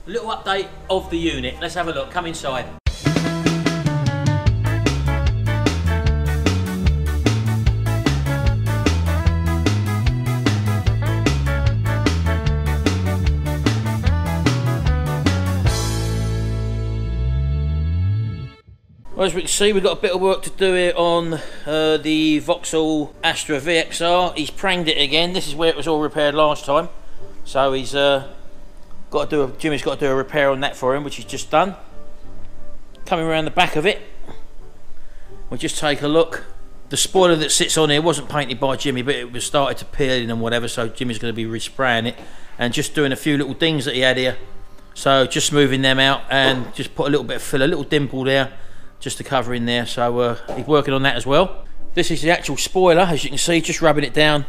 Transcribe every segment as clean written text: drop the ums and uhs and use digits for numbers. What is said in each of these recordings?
A little update of the unit. Let's have a look. Come inside. Well, as we can see, we've got a bit of work to do here on the Vauxhall Astra VXR. He's pranged it again. This is where it was all repaired last time. So he's Jimmy's got to do a repair on that for him, which he's just done. Coming around the back of it, we'll just take a look. The spoiler that sits on here wasn't painted by Jimmy, but it was started to peel in and whatever, so Jimmy's going to be respraying it and just doing a few little dings that he had here. So just smoothing them out and just put a little bit of fill, a little dimple there, just to cover in there. So he's working on that as well. This is the actual spoiler, as you can see, just rubbing it down.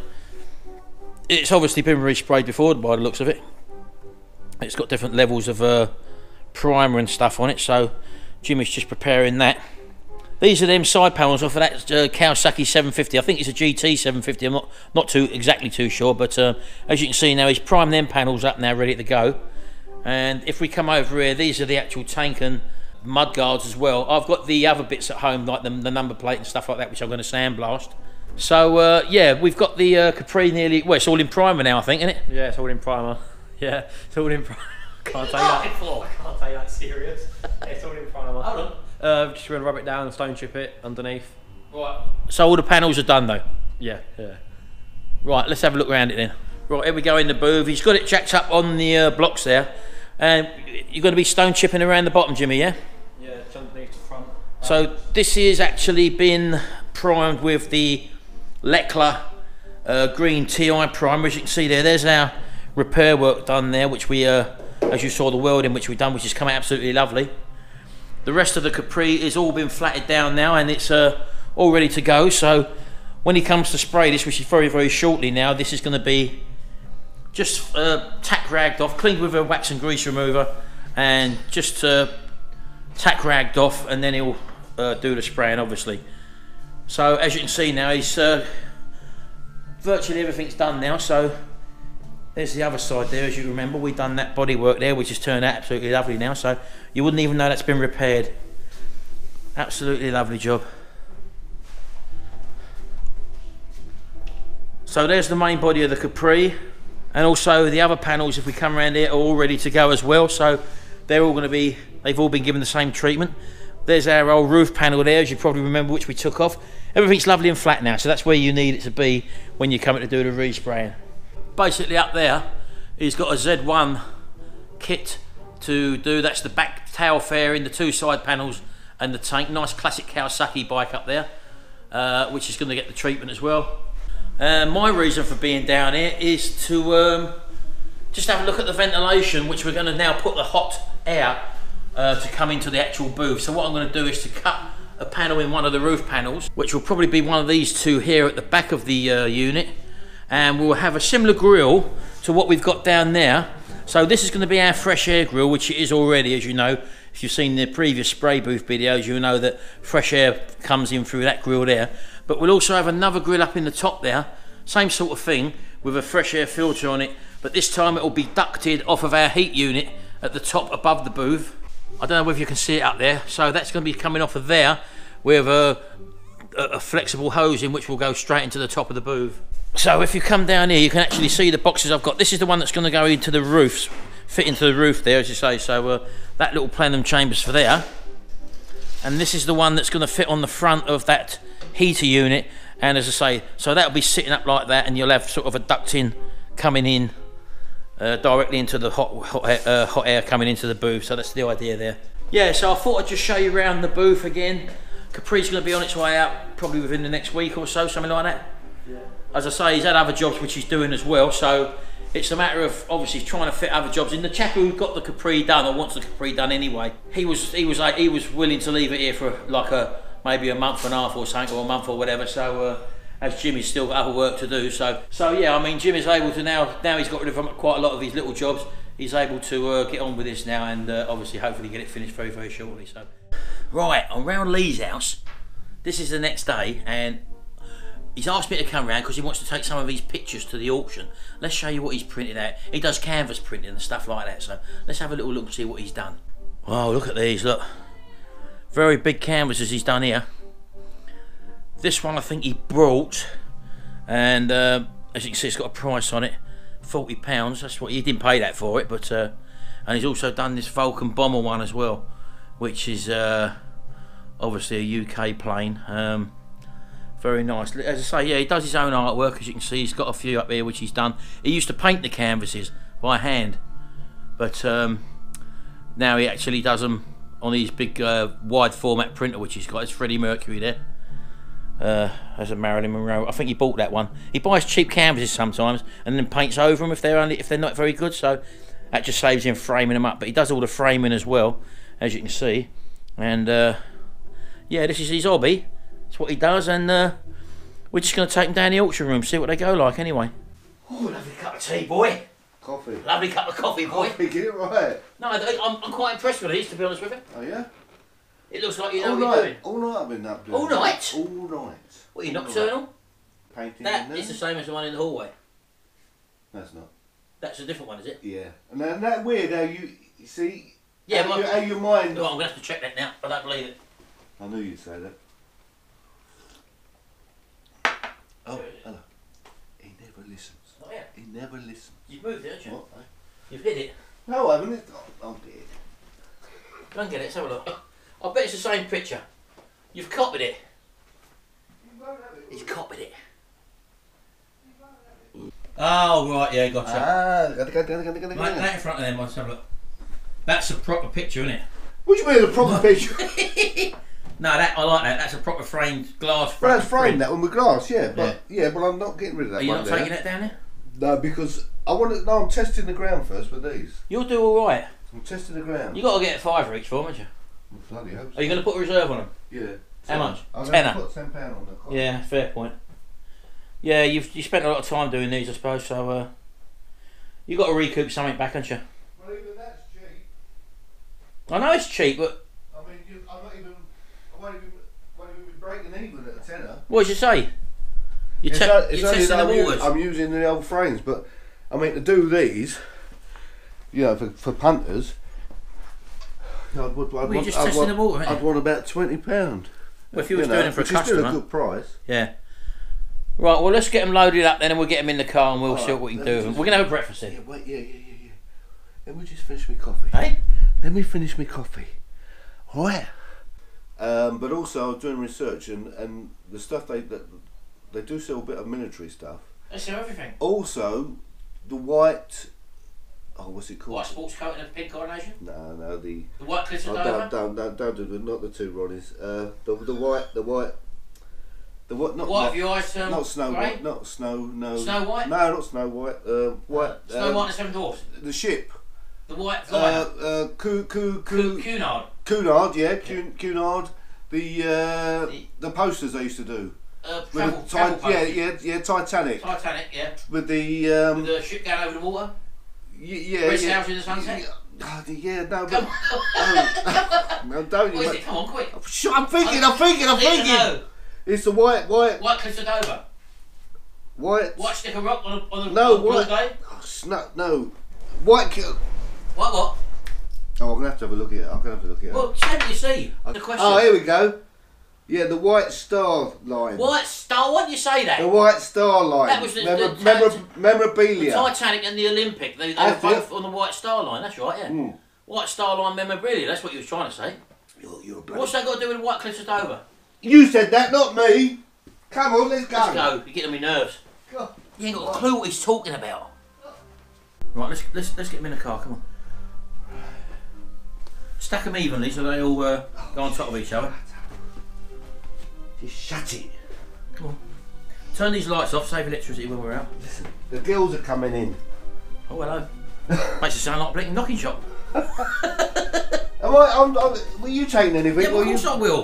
It's obviously been resprayed before by the looks of it. It's got different levels of primer and stuff on it, so Jimmy's just preparing that. These are them side panels off of that Kawasaki 750. I think it's a GT 750. I'm not exactly too sure, but as you can see now, he's primed them panels up now, ready to go. And if we come over here, these are the actual tank and mud guards as well. I've got the other bits at home, like the number plate and stuff like that, which I'm going to sandblast. So yeah, we've got the Capri nearly, well, it's all in primer now, I think, isn't it? Yeah, it's all in primer. Yeah, it's all in primer. Can't take that. I can't take that serious. It's all in primer. Hold on. Just going to rub it down and stone chip it underneath. Right. So all the panels are done though? Yeah, yeah. Right, let's have a look around it then. Right, here we go in the booth. He's got it jacked up on the blocks there. And you're going to be stone chipping around the bottom, Jimmy, yeah? Yeah, it's underneath the front. So this is actually been primed with the Leckler green TI primer. As you can see there, there's our repair work done there, which we, as you saw the welding which we've done, which has come out absolutely lovely. The rest of the Capri is all been flatted down now, and it's all ready to go. So when he comes to spray this, which is very, very shortly now, this is going to be just tack ragged off, cleaned with a wax and grease remover, and just tack ragged off, and then he'll do the spraying, obviously. So as you can see now, he's virtually everything's done now. So there's the other side there. As you remember, we've done that body work there, which has turned out absolutely lovely now, so you wouldn't even know that's been repaired. Absolutely lovely job. So there's the main body of the Capri, and also the other panels, if we come around here, are all ready to go as well. So they're all going to be, they've all been given the same treatment. There's our old roof panel there, as you probably remember, which we took off. Everything's lovely and flat now, so that's where you need it to be when you're coming to do the respraying. Basically up there, he's got a Z1 kit to do. That's the back tail fairing, the two side panels and the tank. Nice classic Kawasaki bike up there, which is going to get the treatment as well. My reason for being down here is to just have a look at the ventilation, which we're going to now put the hot air to come into the actual booth. So what I'm going to do is to cut a panel in one of the roof panels, which will probably be one of these two here at the back of the unit, and we'll have a similar grill to what we've got down there. So this is going to be our fresh air grill, which it is already, as you know. If you've seen the previous spray booth videos, you'll know that fresh air comes in through that grill there. But we'll also have another grill up in the top there, same sort of thing, with a fresh air filter on it, but this time it will be ducted off of our heat unit at the top above the booth. I don't know whether you can see it up there. So that's going to be coming off of there with a flexible hose in, which will go straight into the top of the booth. So if you come down here, you can actually see the boxes I've got. This is the one that's going to go into the roofs, fit into the roof there, as you say. So that little plenum chambers for there, and this is the one that's going to fit on the front of that heater unit. And as I say, so that'll be sitting up like that, and you'll have sort of a ducting coming in directly into the hot air coming into the booth. So that's the idea there. Yeah, so I thought I'd just show you around the booth again. Capri's going to be on its way out probably within the next week or so, something like that. Yeah. As I say, he's had other jobs which he's doing as well, so it's a matter of obviously trying to fit other jobs in. The chap who got the Capri done, or wants the Capri done anyway, he was willing to leave it here for like maybe a month and a half or something, or a month or whatever. So as Jimmy's still got other work to do, so yeah, I mean, Jimmy's able to now he's got rid of quite a lot of his little jobs. He's able to get on with this now, and obviously hopefully get it finished very, very shortly. So right, I'm round Lee's house. This is the next day, and he's asked me to come round because he wants to take some of these pictures to the auction. Let's show you what he's printed out. He does canvas printing and stuff like that, so let's have a little look and see what he's done. Oh, look at these, look. Very big canvases he's done here. This one I think he brought, and as you can see it's got a price on it, £40. That's what he didn't pay that for it, but and he's also done this Vulcan bomber one as well, which is obviously a UK plane. Very nice. As I say, yeah, he does his own artwork. As you can see, he's got a few up here which he's done. He used to paint the canvases by hand, but now he actually does them on these big wide format printer which he's got. It's Freddie Mercury there. As a Marilyn Monroe. I think he bought that one. He buys cheap canvases sometimes and then paints over them if they're not very good. So that just saves him framing them up. But he does all the framing as well, as you can see. And yeah, this is his hobby. It's what he does, and we're just going to take them down the auction room, see what they go like anyway. Oh, lovely cup of tea, boy. Coffee. Lovely cup of coffee, boy. Coffee, get it right. No, I'm quite impressed with these, to be honest with you. Oh, yeah? It looks like you know all what night. you're doing. All night I've been up doing All night? All night. What, are you nocturnal? Painting That is the same as the one in the hallway. That's not. That's a different one, is it? Yeah. And then that weird how you see, yeah, how your mind... Oh, I'm going to have to check that now. I don't believe it. I knew you'd say that. Oh, hello. He never listens. Oh, yeah. He never listens. You've moved it, haven't you? What? You've hid it. No, I haven't. I'm dead. Go and get it, let's have a look. I bet it's the same picture. You've copied it. He's copied it. Oh, right, yeah, gotcha. Right That in front of them, let's have a look. That's a proper picture, isn't it? What do you mean, a proper picture? No, I like that. That's a proper framed glass. Well, that's framed, that one with glass, yeah. But yeah, but I'm not getting rid of that. Are you one not there. taking that down there? No, because I want to. No, I'm testing the ground first with these. You'll do all right. I'm testing the ground. You got to get $5 each for them, haven't you? Bloody hope so. Are you going to put a reserve on them? Yeah. How much? I'm Tenner. going to put £10 on the Yeah, fair point. Yeah, you spent a lot of time doing these, I suppose. So you got to recoup something back, haven't you? Well, even that's cheap. I know it's cheap, but I mean, I won't even be breaking even at a tenner. what did you say? You're It's only testing that the waters. I'm using the old frames, but I mean to do these, you know, for punters, I'd want about £20. Well, if you was doing them for a which is still customer, a good price. yeah. Right, well, let's get them loaded up then, and we'll get them in the car, and we'll All see what we can do with them. We're gonna have a breakfast here. Yeah, wait, yeah. Let me just finish my coffee. Hey? Let me finish my coffee. All right. But also, I was doing research, and the stuff they do sell a bit of military stuff. They sell everything. Also, the white. Oh, what's it called? White sports coat and a pink coronation. No, the white cliffs of Dover. Don't do it. Not the two Ronnies. The white. Not White of your eyes turned not Snow grey? White. Not Snow. No. Snow White. No, not Snow White. White. Snow White and the Seven Dwarfs. The ship. The white flyer. Cunard. Cunard, yeah, Cunard. The posters they used to do. Travel posters. Yeah, Titanic. Titanic, yeah. With the With the ship going over the water. Yeah. Red House in the sunset. Yeah, no, but no, don't. What is it? Come on, quick. I'm thinking. No. It's the white. White cliffs of Dover. White stick of rock on a no, on white. day. No, white. What? Oh, I'm gonna have to have a look at it. I'm gonna have to look at it. Well, say what you see. The question. Oh, here we go. Yeah, the White Star Line. White Star? Why did you say that? The White Star Line. That was the memorabilia. The Titanic and the Olympic. They were both on the White Star Line. That's right, yeah. Mm. White Star Line memorabilia. That's what you was trying to say. You're a bloody... What's that got to do with the White Cliffs of Dover? You said that, not me. Come on, let's go. Let's go. You're getting on my nerves. God. You ain't got a clue what he's talking about. Right, let's get him in the car. Come on. Stack them evenly so they all go on top of each other. Just shut it. Come on. Turn these lights off, save electricity when we're out. Listen, the girls are coming in. Oh, hello. Makes it sound like a blinking knocking shop. Were you taking anything? Yeah, well, of course I will.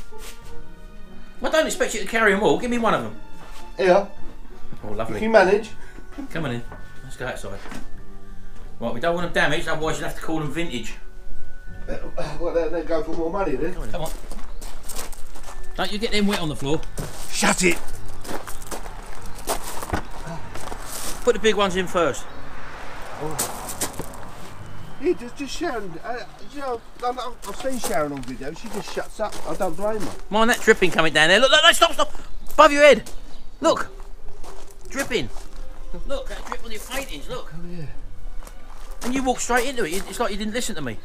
I don't expect you to carry them all. Give me one of them. Yeah. Oh, lovely. If you manage. Come on in. Let's go outside. Right, we don't want them damaged, otherwise you'll have to call them vintage. Well, they'll go for more money then. Come on. Don't you get them wet on the floor. Shut it. Put the big ones in first. Yeah, just Sharon. You know, I've seen Sharon on video. She just shuts up. I don't blame her. Mind that dripping coming down there. Look, look, stop. Above your head. Look. Dripping. Look, that drip on your paintings, look. Oh, yeah. And you walk straight into it. It's like you didn't listen to me.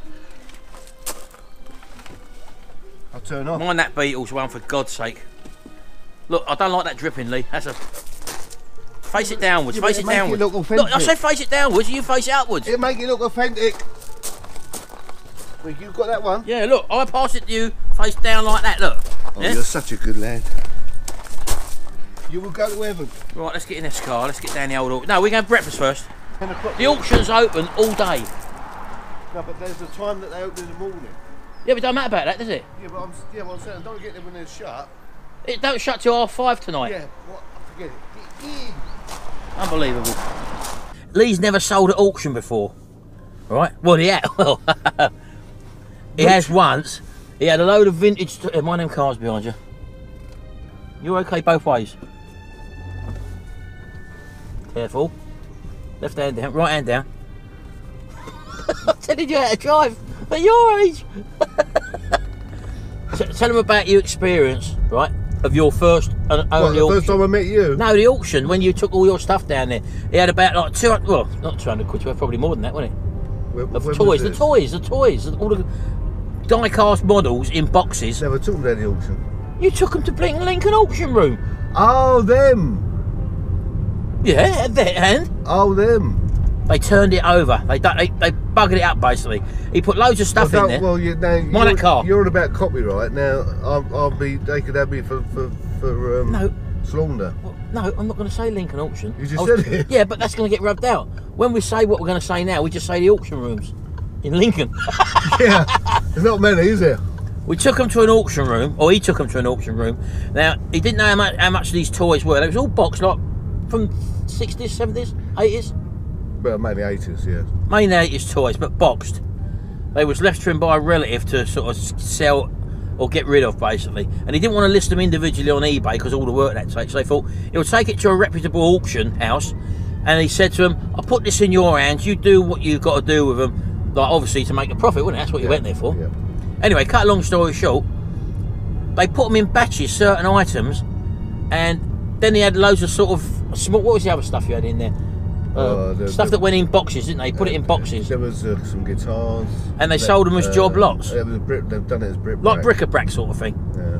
I'll turn off. Mind that Beatles one, for God's sake. Look, I don't like that dripping, Lee. That's a... Face it downwards, face it downwards. Look, I said face it downwards, you face it upwards. It'll make it look authentic. Well, you got that one? Yeah, look, I pass it to you, face down like that, look. Oh, yeah? You're such a good lad. You will go to heaven. Right, let's get in this car, let's get down the old auction. No, we're going to breakfast first. The auction's open all day. No, but there's a time that they open in the morning. Yeah, but it don't matter about that, does it? Yeah, but I'm saying, don't get them when they're shut. It don't shut till 5:30 tonight. Yeah, what? Forget it. Get in. Unbelievable. Lee's never sold at auction before. Right? Well, he had. Well, he has once. He had a load of vintage. Mind them cars behind you. You're okay both ways. Careful. Left hand down, right hand down. I'm telling you how to drive at your age. Tell them about your experience, right? Of your first and only auction. First time I met you? No, the auction, when you took all your stuff down there. He had about like 200, well, not 200 quid, probably more than that, wasn't it? Of toys, the toys, all the die-cast models in boxes. Never took them down the auction. You took them to Lincoln auction room. Oh, them. Yeah, and? Oh, them. They turned it over. They buggered it up basically. He put loads of stuff in there. Well, Mind that car. You're on about copyright now. They could have me for no. slander. Well, no, I'm not going to say Lincoln auction. You just said it. Yeah, but that's going to get rubbed out. When we say what we're going to say now, we just say the auction rooms in Lincoln. Yeah, there's not many, is there? We took them to an auction room, or he took them to an auction room. Now he didn't know how much these toys were. They was all boxed like from 60s, 70s, 80s. Well, mainly 80s, yeah. Mainly 80s toys, but boxed. They was left to him by a relative to sort of sell or get rid of, basically. And he didn't want to list them individually on eBay because all the work that takes. So they thought he'll take it to a reputable auction house. And he said to him, "I'll put this in your hands. You do what you've got to do with them, like obviously to make a profit, wouldn't it? That's what you went there for." Yeah. Anyway, cut a long story short, they put them in batches, certain items, and then he had loads of sort of small. What was the other stuff you had in there? Stuff that went in boxes, didn't they? Put it in boxes. There was some guitars. And they sold them as job lots. They've done it as brick. Like bric-a-brac sort of thing. Yeah.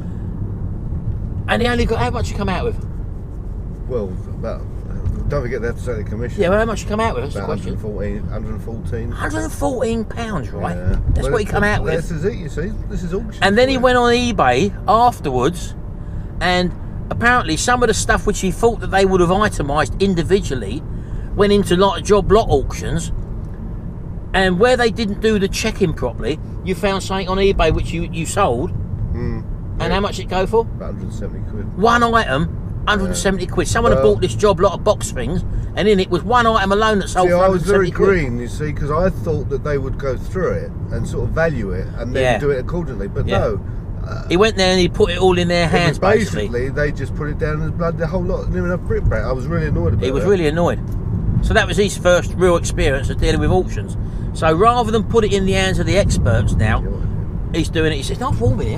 And he only got, how much you come out with? Well, about, don't forget they have to take the commission. Yeah, well, how much you come out with? That's about the question. 114. £114, right? Yeah. That's what he come out with. This is it, you see. This is auction. And then he went on eBay afterwards, and apparently some of the stuff which he thought that they would have itemised individually went into like job lot auctions, and where they didn't do the checking properly, you found something on eBay which you sold. And how much it go for? About 170 quid. One item, 170 quid. Someone had bought this job lot of box things, and in it was one item alone that sold for 170 I was very quid. green, you see, because I thought that they would go through it and sort of value it and then do it accordingly, but no. He went there and he put it all in their hands, basically. They just put it down as blood, the whole lot, near enough brickbat. I was really annoyed about it. He was really annoyed. So that was his first real experience of dealing with auctions. So rather than put it in the hands of the experts now, he's doing it. He says, "Not warm in here."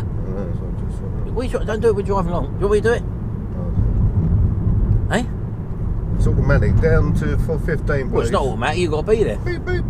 Don't do it when you're driving along. Do you want me to do it? Eh? It's automatic, down to 415, please. Well, it's not automatic, you've got to be there. Beep, beep.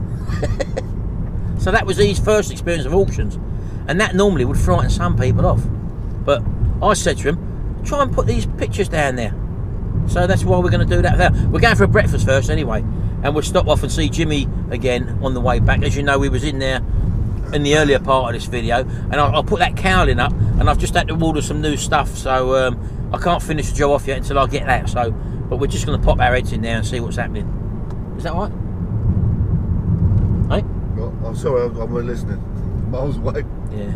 So that was his first experience of auctions. And that normally would frighten some people off. But I said to him, try and put these pictures down there. So that's why we're going to do that now. We're going for a breakfast first anyway. And we'll stop off and see Jimmy again on the way back. As you know, we was in there in the earlier part of this video. And I'll put that cowling up. And I've just had to order some new stuff. So I can't finish the job off yet until I get that. So, but we're just going to pop our heads in there and see what's happening. Is that right? Hey? Well, I'm sorry, I'm listening. Miles away. Yeah.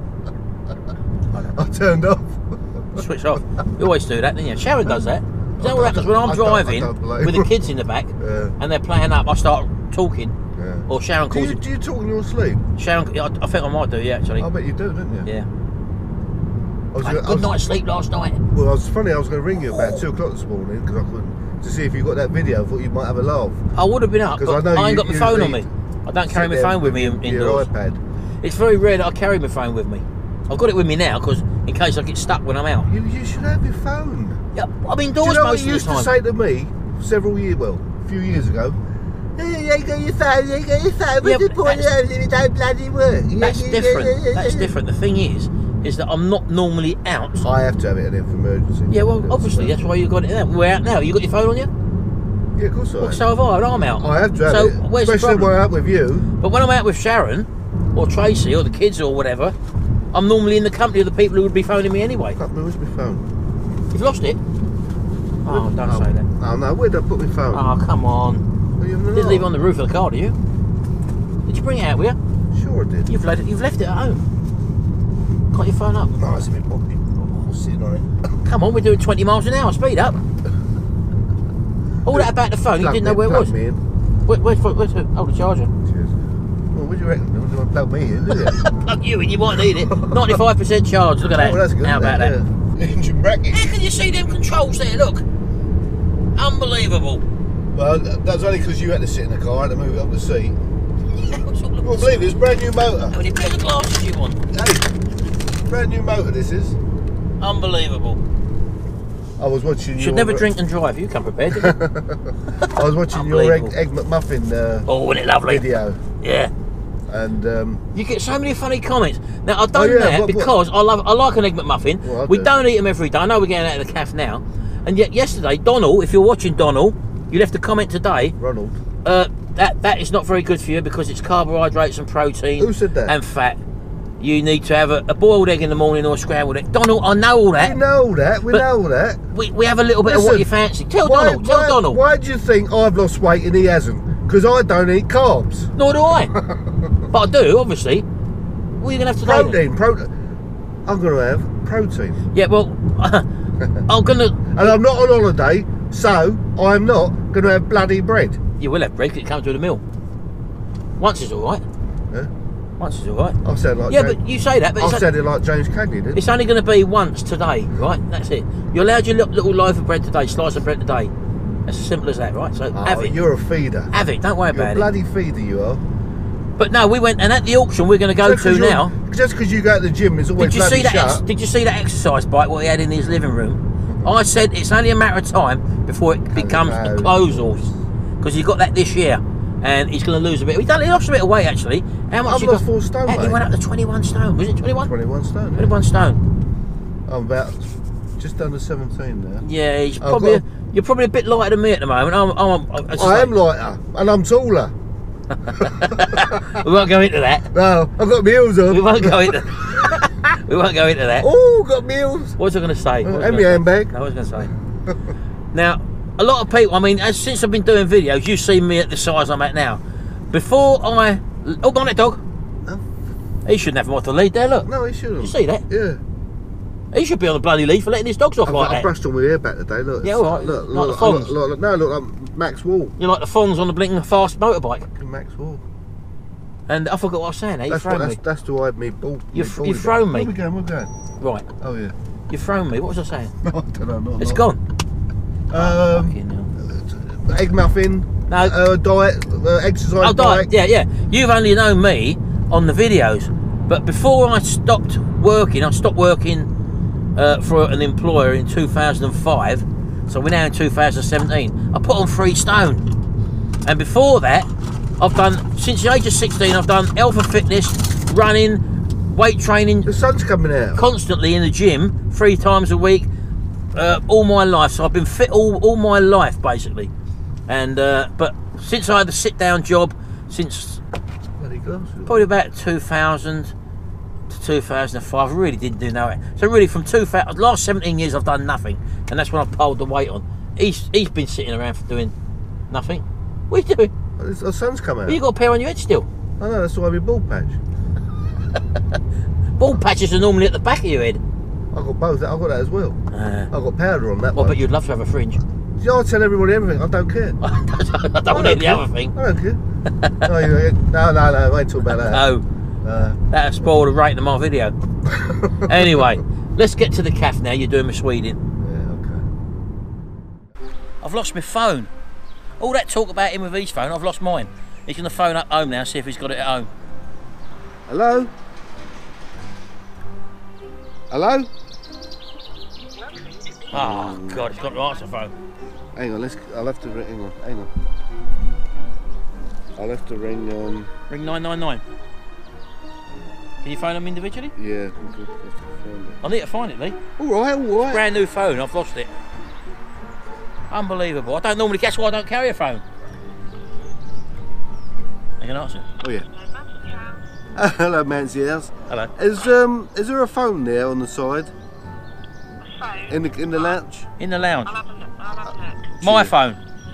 I turned off. Switch off. You always do that, don't you? Sharon does that. Is that what happens when I'm driving with the kids in the back and they're playing up? I start talking, or Sharon calls. Do you talk in your sleep? Sharon, I think I might do. Yeah, actually. I bet you do, don't you? Yeah. I had a good night's sleep last night. Well, it was funny. I was going to ring you about 2 o'clock this morning because I couldn't. to see if you got that video. I thought you might have a laugh. I would have been up, but I ain't got my phone on me. I don't carry my phone with me your indoors. iPad. It's very rare that I carry my phone with me. I've got it with me now because in case I get stuck when I'm out. You should have your phone. Yeah, I'm indoors most of the time. what you used to say to me several years, well, a few years ago. Hey, you ain't got your phone. You ain't got your phone. What's the point of it if it don't bloody work? That's different. That's different. The thing is that I'm not normally out. I have to have it in for emergency. Yeah, well, obviously that's why you got it there. We're out now. You got your phone on you? Yeah, of course I have. Well, so have I, and I'm out. I have to have it. Where's especially the problem? when I'm out with you. But when I'm out with Sharon, or Tracy, or the kids, or whatever, I'm normally in the company of the people who would be phoning me anyway. Where's my phone? You've lost it? Oh, don't say that. Oh no, where'd I put my phone? Oh, come on. Well, you Didn't leave it on the roof of the car, do you? Did you bring it out with you? Sure I did. You've left it at home. Got your phone up? No, it's in my pocket. I'm sitting on it. Come on, we're doing 20 miles an hour. Speed up. All that about the phone, you didn't know where it was. Where's the charger? Cheers. Well, what do you reckon? You don't want to plug me in, do you? Plug you in, you might need it. 95% charge, look at that. Oh, that's good. How about that? Yeah. Engine bracket. How can you see them controls there? Look. Unbelievable. Well, that's only because you had to sit in the car. I had to move it up the seat. You won't believe it, it's a brand new motor. How many pairs of glasses do you want? Hey, brand new motor this is. Unbelievable. I was watching You should never drink and drive. You come prepared, did you? I was watching your egg McMuffin oh, wasn't it lovely? video. Yeah. And you get so many funny comments. Now I've done that because I like an egg McMuffin. Well, we don't eat them every day. I know we're getting out of the caff now. And yet yesterday, Donald, if you're watching Donald, you left a comment today. Ronald. That is not very good for you because it's carbohydrates and protein. Who said that? And fat. You need to have a boiled egg in the morning or a scrambled egg. Donald, I know all that. We know all that. We know all that. We have a little bit of what you fancy. Tell Donald. Why do you think I've lost weight and he hasn't? Because I don't eat carbs. Nor do I. But I do, obviously. What are you going to have today? Protein. I'm going to have protein. Yeah, well, I'm going to... And I'm not on holiday, so I'm not going to have bloody bread. You will have bread because it comes with a meal. Once is all right. Yeah? Once is all right. I said like James, but you say that. But I said it like James Cagney did. It's only going to be once today, right? That's it. You're allowed your little loaf of bread today, slice of bread today. It's as simple as that, right? So have it. You're a feeder. Have it. Don't worry about it. You're a bloody feeder, you are. But no, we went, and at the auction we're going to go to now. Just because you go to the gym is always bloody shut. Did you see that exercise bike what he had in his living room? I said it's only a matter of time before it becomes a clothes horse, because he's got that this year, and he's going to lose a bit. He lost a bit of weight actually. How much? I've lost 4 stone. He went up to 21 stone. Was it 21? 21 stone. 21 stone. I'm about just under 17 now. Yeah, he's probably. You're probably a bit lighter than me at the moment. I am lighter, and I'm taller. We won't go into that. No, I've got my heels on. We won't go into. We won't go into that. Oh, got my heels. What was I going to say? And my handbag. I was going to say. Now, a lot of people. I mean, since I've been doing videos, you've seen me at the size I'm at now. Before I. Oh, on that dog. No. He shouldn't have him off the lead there. Look. No, he shouldn't. You see that? Yeah. He should be on the bloody lead for letting his dogs off like that. I brushed on my hair back today. Look. Yeah, all right. Look, like the Fonz. Look, like Max Wall. You're like the Fonz on the blinking fast motorbike. Max Wall. And I forgot what I was saying. That's to hide me ball. You've thrown me. Where we going? Right. Oh yeah. You've thrown me. What was I saying? No, I don't know. It's gone. Egg muffin. No. Diet. Exercise. Diet. Yeah. You've only known me on the videos, but before I stopped working for an employer in 2005. So we're now in 2017. I put on 3 stone, and before that, I've done since the age of 16. I've done health and fitness, running, weight training. The sun's coming out. Constantly in the gym, 3 times a week, all my life. So I've been fit all my life basically. And but since I had the sit-down job, since probably about 2000 to 2005, I really didn't do no. So really, from last 17 years, I've done nothing, and that's when I've piled the weight on. He's been sitting around for doing nothing. What are you doing? The sun's come out. Well, you got a pair on your head still. I know, that's why my bald patch. Bald patches are normally at the back of your head. I've got both. I've got that as well. I've got powder on that one. But you'd love to have a fringe. Yeah, I tell everybody everything. I don't care. I don't want any other thing. I don't care. No, I ain't talking about that. No. That'll spoil the rating of my video. Anyway, let's get to the calf now. You're doing my Sweden. Yeah, okay. I've lost my phone. All that talk about him with his phone, I've lost mine. He's going to phone up home now, see if he's got it at home. Hello? Hello? Oh, God, he's got to answer phone. Hang on, I'll have to ring, hang on. I'll have to ring, Ring 999. Can you phone them individually? Yeah, I need to find it, Lee. Alright. Brand new phone, I've lost it. Unbelievable. I don't normally, guess why I don't carry a phone? You can answer. Oh yeah. Hello, Mancy House. Hello. Is there a phone there on the side? Phone? In the lounge? In the lounge. I'll have a look. My phone.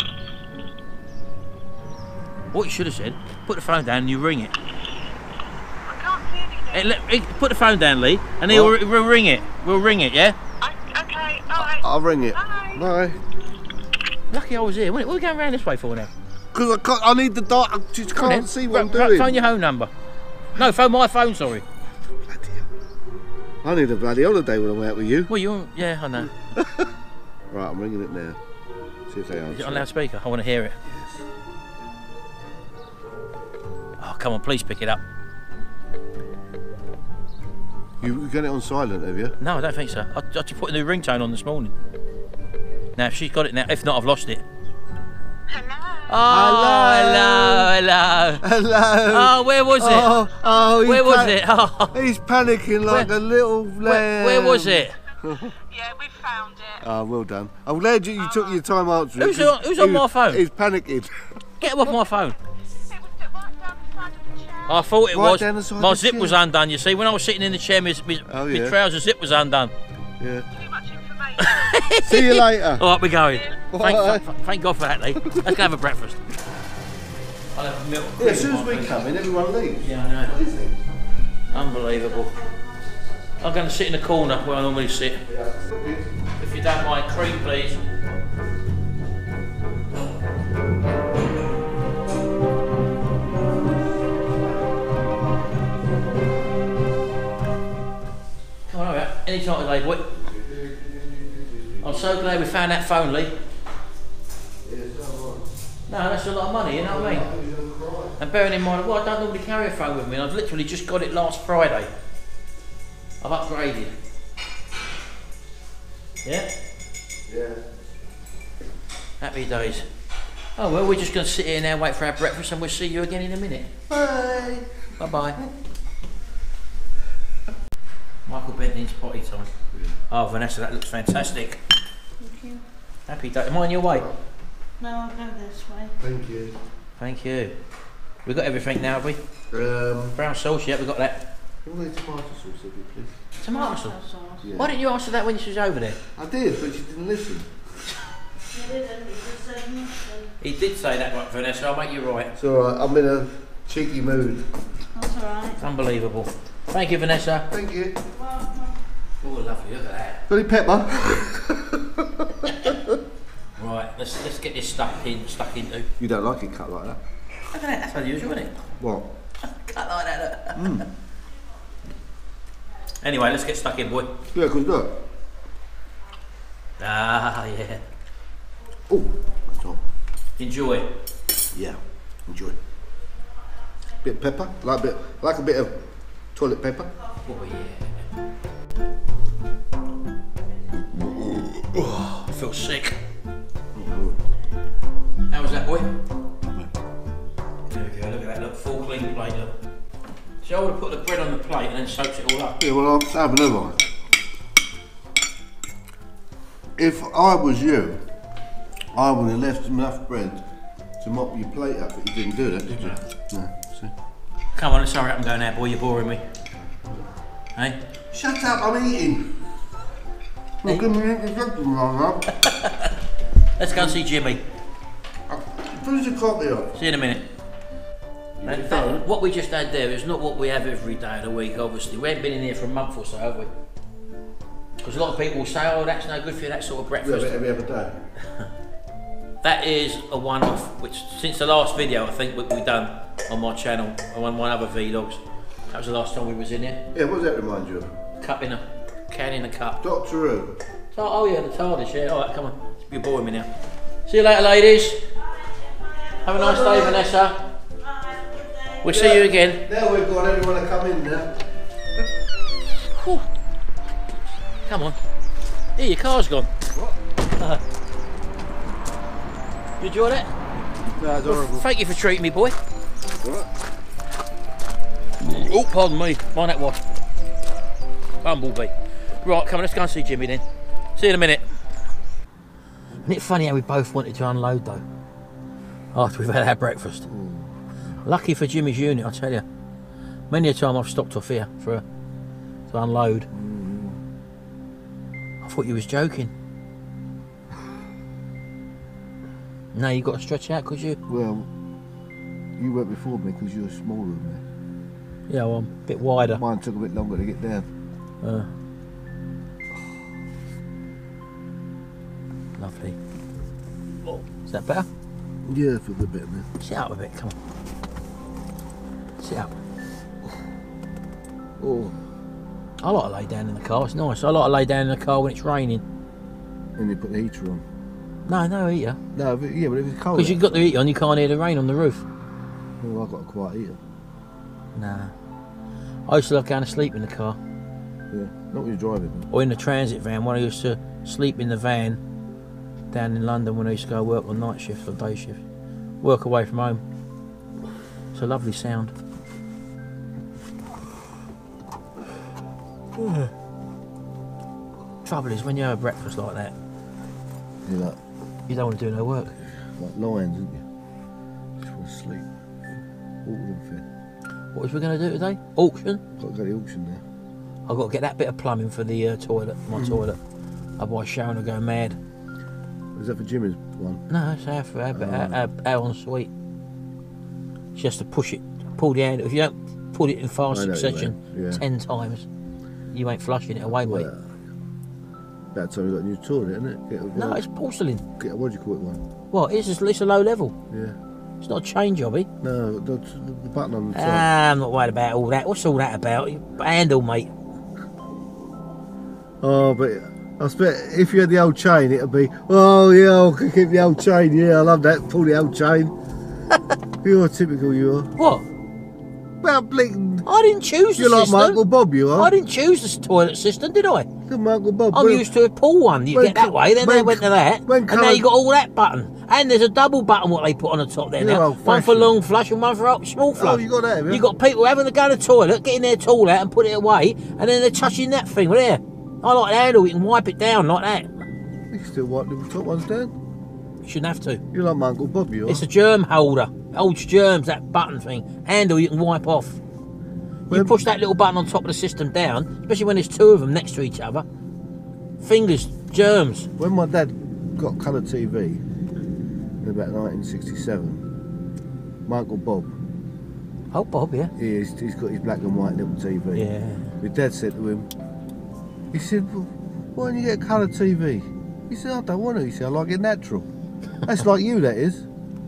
What you should have said, put the phone down and you ring it. I can't see anything. Put the phone down, Lee, and we'll ring it. We'll ring it, yeah? Okay, alright. I'll ring it. Bye. Bye. Lucky I was here. What are we going round this way for now? Because I need the dot. I just can't see what I'm doing. Phone your home number. No, phone my phone, sorry. Bloody hell. I need a bloody holiday when I'm out with you. Well, yeah, I know. Right, I'm ringing it now. See if they answer. Is it on loudspeaker? I want to hear it. Yes. Oh, come on, please pick it up. You got it on silent, have you? No, I don't think so. I just put a new ringtone on this morning. Now, if she's got it now, if not, I've lost it. Hello. Oh, hello. Hello. Oh, where was it? Oh, where was it? Oh. He's panicking like a little lamb. Where was it? Yeah, we found it. Oh, well done. I'm glad you took your time answering. Who's on my phone? He's panicking. Get him off my phone. It was right down the side of the chair. I thought it Right was. down the side My of the zip chair. was undone, you see. When I was sitting in the chair, my yeah. trouser zip was undone. Yeah. Too much information. See you later. All right, we're going. Bye. Thank God for that, Lee. Let's go have a breakfast. I'll have milk. Yeah, as soon as we come in, everyone leaves. Yeah, I know. What is it? Unbelievable. I'm going to sit in the corner where I normally sit. If you don't mind, cream, please. Come on, over. Any time today, boy. I'm so glad we found that phone, Lee. No, that's a lot of money, you know what I mean? And bearing in mind, well, I don't normally carry a phone with me, and I've literally just got it last Friday. I've upgraded. Yeah? Yeah. Happy days. Oh well, we're just going to sit here now, wait for our breakfast, and we'll see you again in a minute. Bye. Bye-bye. Michael Benton's potty time. Yeah. Oh, Vanessa, that looks fantastic. Thank you. Happy day. Am I on your way? No, I'll go this way. Thank you. Thank you. We've got everything now, have we? Brown sauce, yeah, we've got that. Can we tomato sauce, have you, please? Tomato sauce. Yeah. Why didn't you answer that when she was over there? I did, but she didn't listen. You didn't, you just said nothing. He did say that, right, Vanessa, I'll make you right. It's alright, I'm in a cheeky mood. That's alright. Unbelievable. Thank you, Vanessa. Thank you. Well, Oh, lovely, look at that. Got any pepper? Right, let's get this stuck into. You don't like it cut like that? Look at that, that's unusual, isn't it? What? Cut like that, look. Anyway, let's get stuck in, boy. Yeah, because look. Ah, yeah. Oh, that's hot. Enjoy. Yeah, enjoy. Bit of pepper, like a bit of toilet paper. Oh, yeah. Oh, I feel sick. How was that, boy? There we go, look at that, look, full clean plate, look. See, I would have put the bread on the plate and then soaked it all up. Yeah, well, I'll have another one. If I was you, I would have left enough bread to mop your plate up, but you didn't do that, did you? No, see? Come on, let's hurry up and go now, boy, you're boring me. Hey? Shut up, I'm eating. Well, give me an introduction right now. Let's go and see Jimmy. Finish your coffee off. See you in a minute. What we just had there is not what we have every day of the week, obviously. We haven't been in here for a month or so, have we? Because a lot of people will say, oh, that's no good for you, that sort of breakfast. Every other day. That is a one-off, which since the last video, I think, we've done on my channel, on one other vlogs. That was the last time we was in here. Yeah, what does that remind you of? Cup in a can in a cup. Doctor Who. Oh yeah, the TARDIS, yeah. Alright, come on. You're boring me now. See you later, ladies. Have a nice day, Vanessa. We'll see you again. Now we've got everyone to come in now. Whew. Come on. Here, your car's gone. What? You enjoy that? No, it's horrible. Thank you for treating me, boy. What? Oh, pardon me. Mind that was. Bumblebee. Right, come on, let's go and see Jimmy then. See you in a minute. Isn't it funny how we both wanted to unload though? After we've had our breakfast. Lucky for Jimmy's unit, I tell you. Many a time I've stopped off here to unload. I thought you was joking. No, you got to stretch out because you... Well, you went before me because you were smaller than me. Yeah, well, I'm a bit wider. Mine took a bit longer to get down. Lovely. Oh, is that better? Yeah, for the bit, man. Sit up a bit, come on. Sit up. Oh. I like to lay down in the car, it's nice. I like to lay down in the car when it's raining. And you put the heater on. No heater. No, but yeah, but if it's cold. Because you've got the heater on, you can't hear the rain on the roof. Well, I've got a quiet heater. Nah. I used to love going to sleep in the car. Yeah, not when you're driving. Man. Or in the transit van, when I used to sleep in the van down in London when I used to go work on night shift or day shift. Work away from home. It's a lovely sound. Trouble is, when you have breakfast like that, You're like you don't want to do no work. lions, isn't you? Just want to sleep. Auction thing. What was we going to do today? Auction? Got to go to the auction now. I've got to get that bit of plumbing for the toilet, my toilet. Otherwise Sharon will go mad. Is that for Jimmy's one? No, it's our ensuite. She has to push it, pull the handle. If you don't pull it in fast I know what you succession mean, yeah. 10 times, you ain't flushing it away, mate. About time you got a new toilet, isn't it? No, it's porcelain. What do you call it one? What? It's a low level. Yeah. It's not a chain jobby. No, the button on the top. I'm not worried about all that. What's all that about? Handle, mate. Oh, but I expect if you had the old chain, it'd be, oh yeah, I can keep the old chain. Yeah, I love that. Pull the old chain. You're typical, you are. What? Well, blinking. I didn't choose the You're like system. my Uncle Bob, you are. I didn't choose this toilet system, did I? You're my Uncle Bob. I'm used to a pull one. You get that way, then they went to that, and now you got all that button. And there's a double button what they put on the top there now. One for long flush and one for small flush. Oh, you got that, have you? You got people having to go to the toilet, getting their tool out and put it away, and then they're touching that thing right there. I like the handle, you can wipe it down like that. You can still wipe the top ones down. You shouldn't have to. You're like my Uncle Bob, you are. It's a germ holder. Holds germs, that button thing. Handle you can wipe off. You push that little button on top of the system down, especially when there's two of them next to each other. Fingers, germs. When my dad got colour TV in about 1967, my Uncle Bob. Oh, Bob, yeah. He's got his black and white little TV. Yeah. My dad said to him, he said, well, why don't you get a colour TV? He said, I don't want to. He said, I like it natural. That's like you, that is.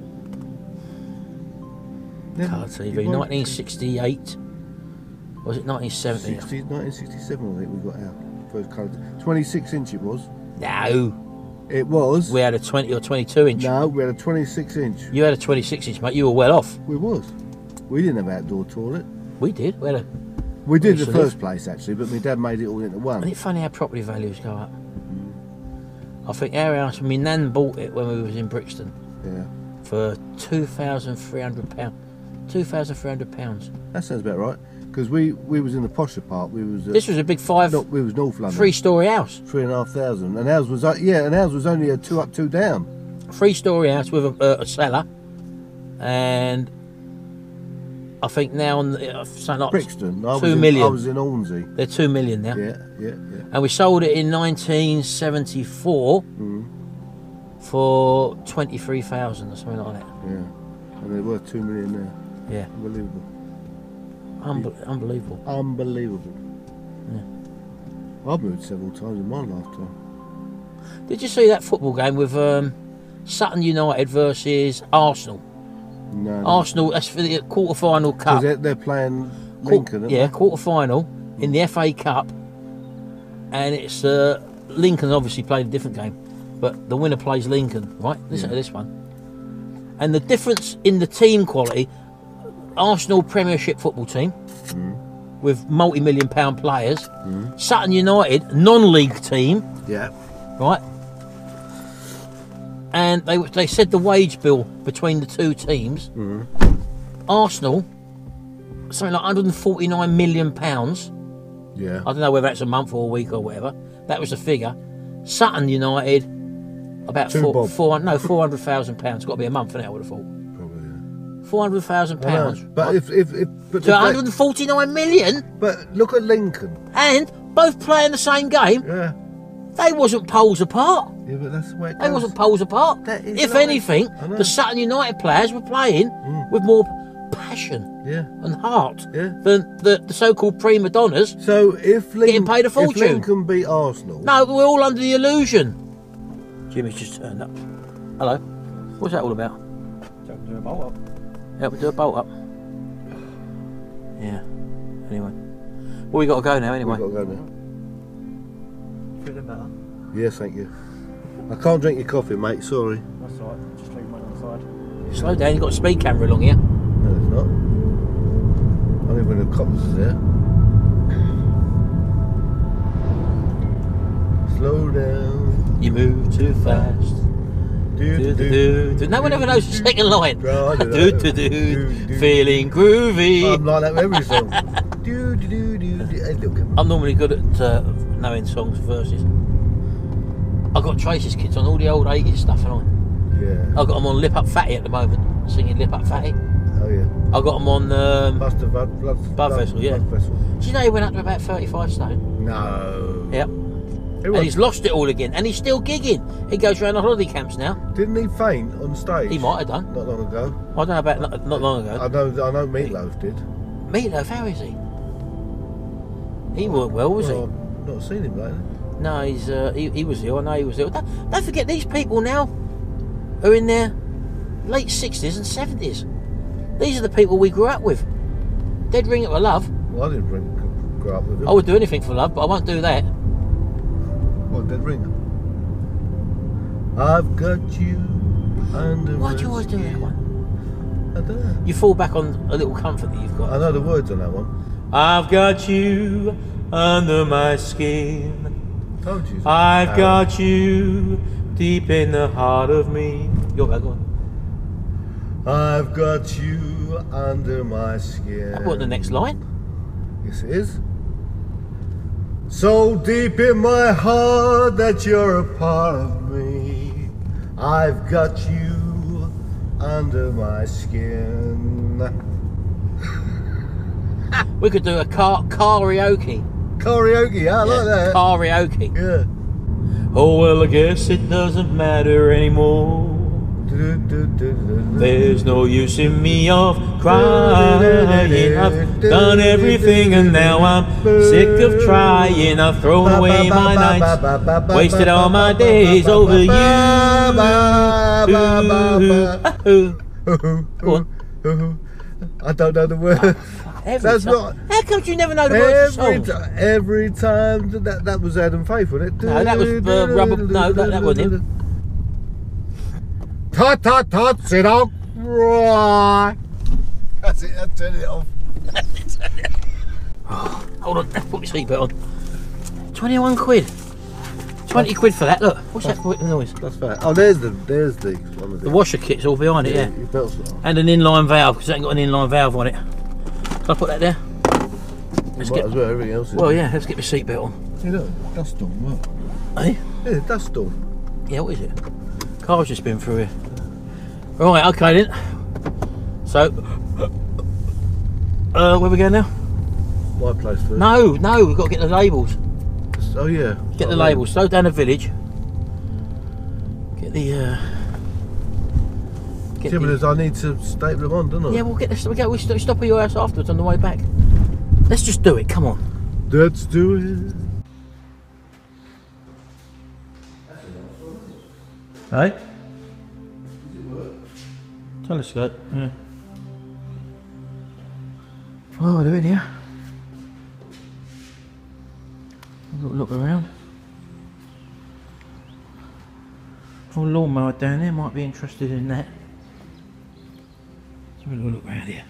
Colour TV, 1968. Was it 1970? 1967, I think we got our first colour. 26 inch it was. No. It was. We had a 20 or 22 inch. No, we had a 26 inch. You had a 26 inch, mate. You were well off. We was. We didn't have outdoor toilet. We did. We did in the first place, actually, but my dad made it all into one. Isn't it funny how property values go up? I think our house, my nan bought it when we was in Brixton. Yeah. For £2,300. £2,300. That sounds about right. Because we was in the posher part. This was a big we was North London. 3-storey house. 3,500, and ours was only a 2 up, 2 down. 3-storey house with a cellar, and I think now on something like Brixton. 2 million. I was in Hornsey. They're 2 million now. Yeah. And we sold it in 1974 for 23,000 or something like that. Yeah, and they're worth 2 million now. Yeah. Unbelievable. Unbelievable. Unbelievable. Yeah. I've moved several times in my lifetime. Did you see that football game with Sutton United versus Arsenal? No. Arsenal, that's for the quarter-final cup. They're playing Lincoln, aren't yeah, they? quarter-final in the FA Cup. And it's Lincoln obviously played a different game. but the winner plays Lincoln, right? Listen to this one. And the difference in the team quality, Arsenal Premiership football team with multi-million pound players, Sutton United non-league team, right? And they said the wage bill between the two teams, Arsenal, something like £149 million. Yeah. I don't know whether that's a month or a week or whatever. That was the figure. Sutton United, about £400,000. Got to be a month, innit, I would have thought. Probably, yeah. £400,000. But if to 149 million. But look at Lincoln. And both playing the same game. Yeah. They wasn't poles apart. Yeah, but that's the way it They goes. wasn't poles apart. If anything, the Sutton United players were playing with more passion and heart than the so-called prima donnas. So if Lincoln, getting paid a fortune. If Lincoln beat Arsenal, no, we're all under the illusion. Jimmy's just turned up. Hello. What's that all about? Help me do a bolt up. Help me do a bolt up. Yeah. Anyway, well, we got to go now. Anyway. we've got to go now. Feeling better? Yes, thank you. I can't drink your coffee, mate. Sorry. That's alright. Just leave mine on the side. Slow down. You've got a speed camera along here. No, it's not. Only when the cops is there. Slow down. You move too fast. No one ever knows the second line. Feeling groovy. I'm like that with every song. I'm normally good at knowing songs verses. I've got Tracy's kids on all the old 80s stuff, haven't I? Yeah. I've got them on Lip Up Fatty at the moment, singing Lip Up Fatty. Oh yeah. I've got them on Blood Vessel, yeah. Blood Vessel. Do you know he went up to about 35 stone? No. Yep. And he's lost it all again, and he's still gigging. He goes around the holiday camps now. Didn't he faint on stage? He might have done. Not long ago. I don't know about not long ago. I know Meatloaf did. Meatloaf, how is he? He weren't well, was he? I've not seen him lately. No, he's he was ill. I know he was ill. Don't forget, these people now are in their late 60s and 70s. These are the people we grew up with. Dead ring of love. Well, I didn't grow up with him. I would do anything for love, but I won't do that. What, Dead Ringer? I've got you under Why do you always do that one? I don't know. You fall back on a little comfort that you've got. I know the words on that one. I've got you under my skin. Told you. I've got you deep in the heart of me. You're back on. I've got you under my skin. I brought the next line. Yes, it is. So deep in my heart that you're a part of me. I've got you under my skin. We could do a karaoke. Karaoke, I like that. Karaoke. Yeah. Oh, well, I guess it doesn't matter anymore. There's no use in me of crying. I've done everything and now I'm sick of trying. I've thrown away my nights, wasted all my days over you. Go on. I don't know the words. That's not. How come you never know the words of songs? Every time that was Adam Faith, wasn't it? No, that was Rubber. No, that wasn't him. Tut tut tut, sit down. Right. That's it. That's turn it off. Oh, hold on. Put your seatbelt on. 21 quid. 20 quid for that. Look. What's that noise? That's fair. Oh, there's the one of The washer kit's all behind it. Yeah. Your belt's not on. And an inline valve because it ain't got an inline valve on it. Can I put that there? Let's Might get. as well. Everything else is. Well, yeah. Let's get my seatbelt on. Hey, look, dust storm. Look. Hey. Yeah, dust storm. Yeah. What is it? Car's just been through here. Right. Okay then. So. Where we going now? My place first. No. We've got to get the labels. Oh yeah. Get the labels. Slow down the village. Get the. Yeah, but I need to staple them on, don't I? Yeah, we'll get this. We'll stop at your house afterwards on the way back. Let's just do it. Come on. Let's do it. Hey? Telescope. Yeah. What are we doing here? Look around. Old lawnmower down there, might be interested in that. Let's have a little look around here.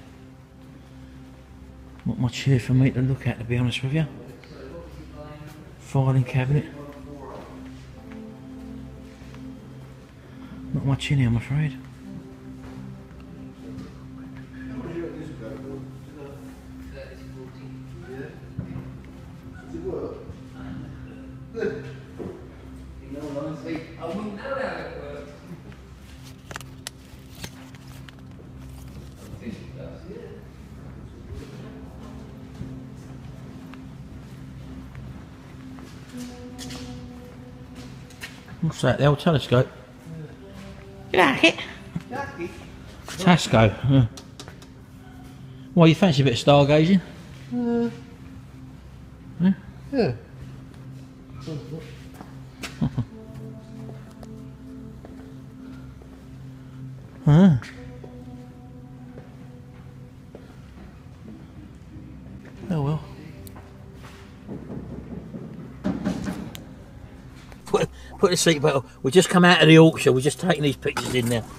Not much here for me to look at, to be honest with you. Filing cabinet. Not much in here, I'm afraid. What's that? The old telescope? You like it? Tasco. Yeah. Why, you fancy a bit of stargazing? Yeah. Huh. Oh well. Put the seatbelt. We just come out of the auction. We're just taking these pictures in now.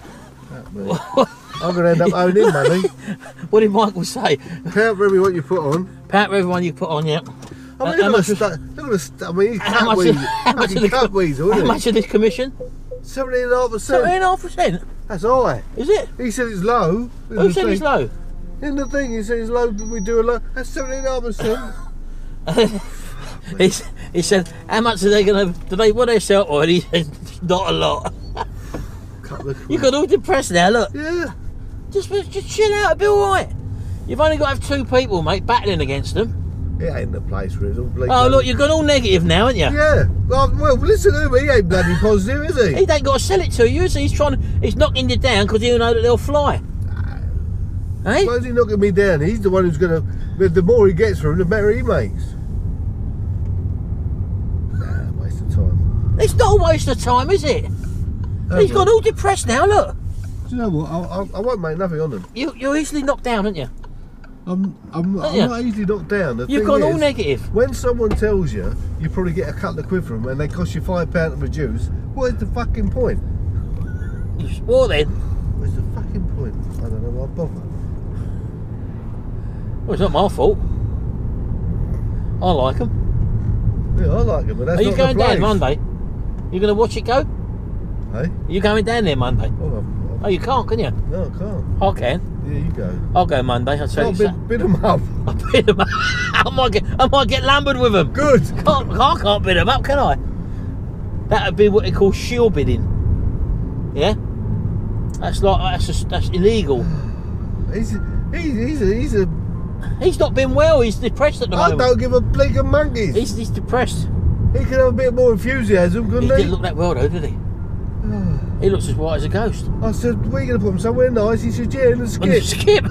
I'm going to end up owning money. What did Michael say? Count for every one you put on. Count for every one you put on, yeah. I mean, he's cat weasel, isn't How much of this commission? 17.5%. 17.5%? That's high. Is it? He said it's low. Who said it's low? In the thing, he said it's low, we do a low. That's 17.5%. He said, how much are they going to, what do they sell for? And he said, not a lot. You got all depressed now, look. Yeah. Just chill out, it'll be alright. You've only got to have 2 people, mate, battling against them. It ain't the place for it. Oh, look, you've gone all negative now, haven't you? Yeah. Well, listen to him, he ain't bloody positive, is he? He ain't got to sell it to you, is he? He's knocking you down because he'll know that they'll fly. Hey? Why is he knocking me down? He's the one who's going to, the more he gets from him, the better he makes. Waste of time. It's not a waste of time, is it? He's gone all depressed now, look. Do you know what? I won't make nothing on them. You're easily knocked down, aren't you? I'm not easily knocked down. You've gone all negative. When someone tells you probably get a couple of quid from them and they cost you £5 to produce, what is the fucking point? You swore then. What's the fucking point? I don't know why I bother. Well, it's not my fault. I like them. Yeah, I like them, but that's Are you not going the place. down Monday? You going to watch it go? Hey? Are you going down there Monday? Oh, You can't, can you? no, I can't. I can. Yeah, you go. I'll go Monday. I'll tell you. Bid them up. I'll bid them up. I might get lumbered with them. Good. I can't bid them up, can I? That would be what they call shield bidding. Yeah. That's illegal. He's not been well. He's depressed at the moment. I don't give a bleak of monkeys. He's depressed. He could have a bit more enthusiasm, couldn't he? He didn't look that well though, did he? He looks as white as a ghost. I said, where are you going to put him? Somewhere nice? He said, yeah, in the skip. On the skip.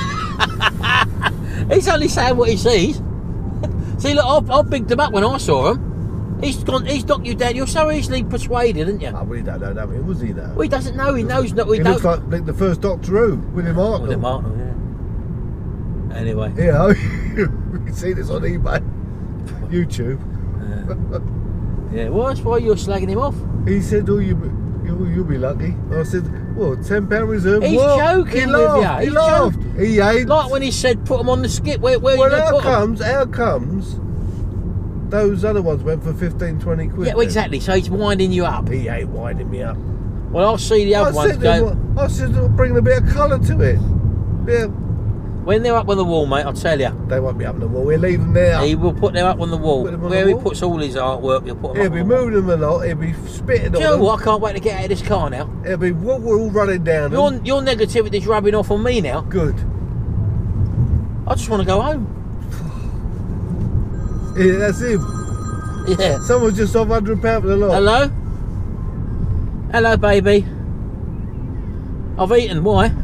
He's only saying what he sees. See, look, I bigged him up when I saw him. He's knocked you down. You're so easily persuaded, aren't you? I really don't know that, was he though? Well, he doesn't know. He knows not. He looks like the first Doctor Who, William Hartnell. William Hartnell, yeah. Anyway. Yeah, we can see this on eBay, YouTube. Yeah, well, that's why you're slagging him off. He said, oh, you'll be lucky. I said, well, £10 reserve. He's what? joking with you. He laughed. He ain't. Like when he said, put them on the skip. Where well, you going to put them? How comes those other ones went for 15, 20 quid? Yeah, well, exactly. So he's winding you up. He ain't winding me up. Well, I'll see the other ones go. I said, bring a bit of colour to it. Yeah. When they're up on the wall, mate, I'll tell you. They won't be up on the wall. We'll leave them there. He will put them up on the wall. Where he puts all his artwork, he'll put them He'll up be on the wall. moving them a lot. He'll be spitting on them. Do you know what? I can't wait to get out of this car now. It'll be we're all running down. Your negativity's rubbing off on me now. Good. I just want to go home. Yeah, that's him. Yeah. Someone's just off £100 for the lot. Hello? Hello, baby. I've eaten. Why?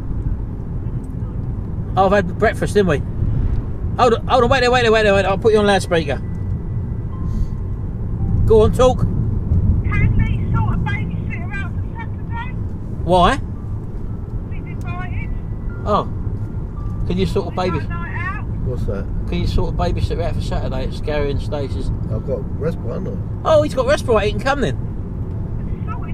Oh, I've had breakfast, didn't we? Hold on, wait there. I'll put you on loudspeaker. Go on, talk. Can they sort of babysitter out for Saturday? Why? He's invited. Oh. Can you sort of Night out. What's that? Can you sort of babysit out for Saturday at Scary and Stacey's? I've got respite, haven't Oh, he's got respite. He can come then. Sort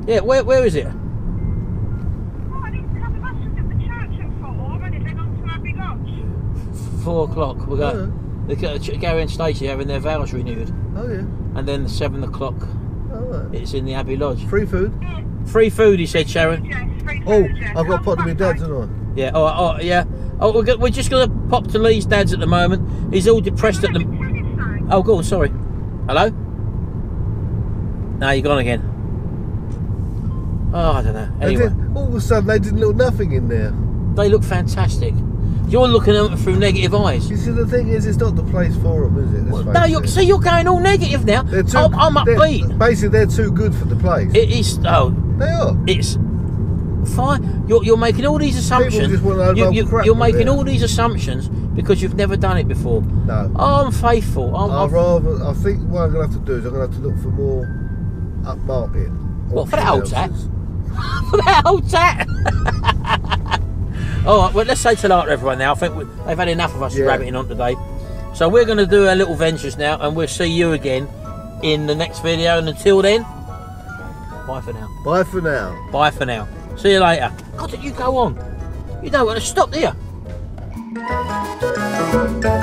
Yeah, where is it? Oh, I need to come and at the church at 4 and then on to Abbey Lodge. 4 o'clock. We'll go. Gary and Stacey having their vows renewed. Oh yeah. And then 7 o'clock, Alright. it's in the Abbey Lodge. Free food? Yeah. Free food, he said, Sharon. Yes, free Oh, food, yes. I've got to pop to my dad's, haven't I? Yeah. Oh, yeah. Oh, we're just gonna pop to Lee's dad's at the moment. He's all depressed at the. Oh, go on. Sorry. Hello. No, you're gone again. Oh, I don't know. Anyway, All of a sudden they didn't look nothing in there. they look fantastic. You're looking at them through negative eyes. You see, the thing is, it's not the place for them, is it? Let's No, face it. you're going all negative now. They're too, I'm upbeat. Basically, they're too good for the place. It is. Oh, They are. it's fine. You're making all these assumptions. just want to know crap You're with making it. all these assumptions because you've never done it before. No. I'm faithful. I think what I'm going to have to do is I'm going to have to look for more upmarket. What, for that old tat? houses. For that old tat. All right, well, let's say ta-ra to everyone now. I think they've had enough of us rabbiting on today. So we're going to do our little ventures now, and we'll see you again in the next video. And until then, bye for now. Bye for now. Bye for now. See you later. God, you go on. You don't want to stop, do you?